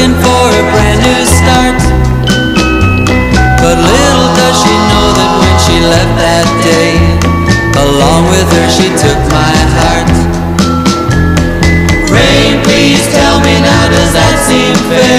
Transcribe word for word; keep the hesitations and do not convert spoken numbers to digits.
looking for a brand new start. But little does she know that when she left that day, along with her she took my heart. Rain, please tell me now, does that seem fair?